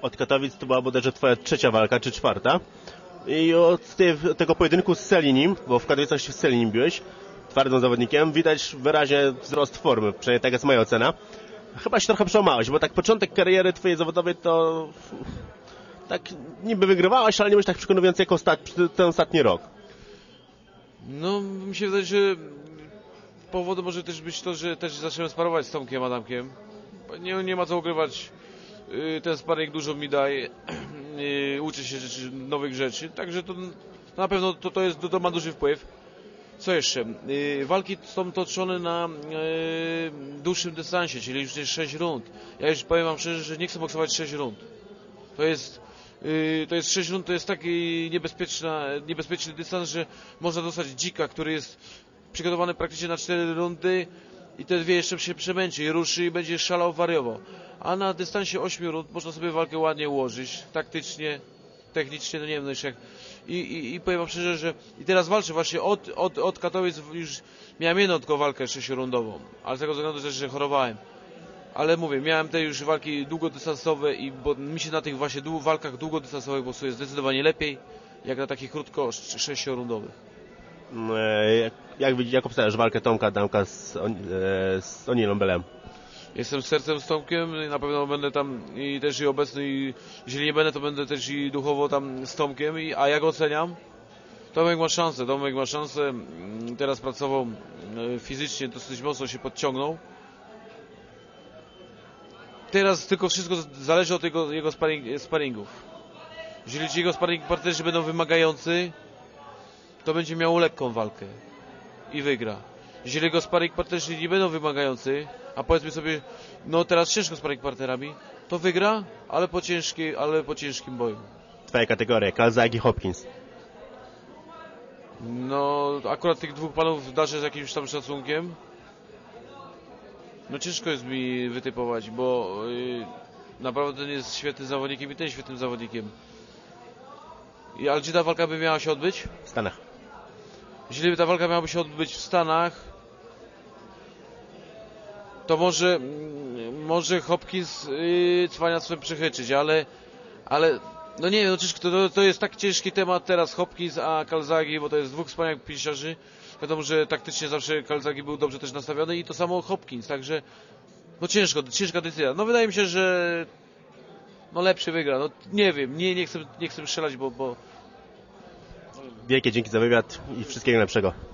od Katowic to była bodajże twoja trzecia walka, czy czwarta. I od tego pojedynku z Selinim, bo w Katowicach się z Selinim biłeś, twardym zawodnikiem, widać wyraźnie wzrost formy, przynajmniej tak jest moja ocena. Chyba się trochę przełamałeś, bo tak początek kariery twojej zawodowej to tak niby wygrywałeś, ale nie byłeś tak przekonujący jak ten ostatni rok. No, mi się wydaje, że powodem może też być to, że też zacząłem sparować z Tomkiem Adamkiem. Nie ma co ukrywać, ten sparring dużo mi daje, uczę się nowych rzeczy, także to na pewno to ma duży wpływ. Co jeszcze? Walki są toczone na dłuższym dystansie, czyli już jest 6 rund. Ja już powiem wam szczerze, że nie chcę boksować 6 rund. To jest 6 rund, to jest taki niebezpieczny dystans, że można dostać dzika, który jest przygotowany praktycznie na 4 rundy i te dwie jeszcze się przemęczy i ruszy i będzie szalał, wariował. A na dystansie 8 rund można sobie walkę ładnie ułożyć, taktycznie, technicznie, no nie wiem, no jeszcze jak. I powiem wam szczerze, że i teraz walczę właśnie od Katowic, już miałem jedną tylko walkę 6-rundową, ale z tego względu też, że chorowałem. Ale mówię, miałem te już walki długodystansowe i bo mi się na tych właśnie walkach długodystansowych boksuje zdecydowanie lepiej, jak na takich krótko 6-rundowych. Jak obstawiasz walkę Tomka Adamka z Onilą Belem? Jestem z sercem z Tomkiem, na pewno będę tam i też i obecny, i jeżeli nie będę, to będę też i duchowo tam z Tomkiem, a jak oceniam? Tomek ma szansę, teraz pracował fizycznie, dosyć mocno się podciągnął. Teraz tylko wszystko zależy od jego sparingów. Jeżeli ci jego sparring partnerzy będą wymagający, to będzie miał lekką walkę i wygra. Jeżeli jego sparring partnerzy nie będą wymagający, a powiedzmy sobie, no teraz ciężko sparring partnerami, to wygra, ale po ciężkim boju. Twoja kategoria, Calzaghe, Hopkins. No, akurat tych dwóch panów darzę z jakimś tam szacunkiem. No ciężko jest mi wytypować, bo naprawdę ten jest świetnym zawodnikiem i ten świetnym zawodnikiem. Ale gdzie ta walka by miała się odbyć? W Stanach. Jeżeli by ta walka miałaby się odbyć w Stanach, to może Hopkins cwania sobie przechyczyć, ale no nie wiem, no to jest tak ciężki temat teraz Hopkins a Calzaghe, bo to jest dwóch wspaniałych pięściarzy. Wiadomo, że taktycznie zawsze Calzaghe był dobrze też nastawiony i to samo Hopkins, także no ciężka decyzja. No wydaje mi się, że no lepszy wygra. No nie wiem, nie chcę strzelać, bo Wielkie dzięki za wywiad i wszystkiego najlepszego.